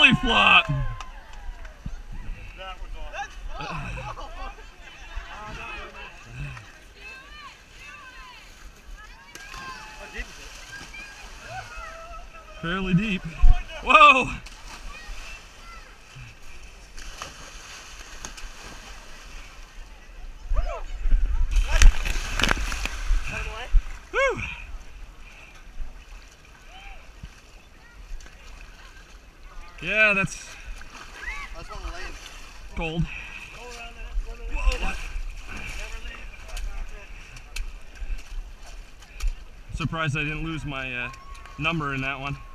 belly flop. That was awesome. Fairly deep. Whoa! Whew. Yeah, that's cold. Whoa. Surprised I didn't lose my number in that one.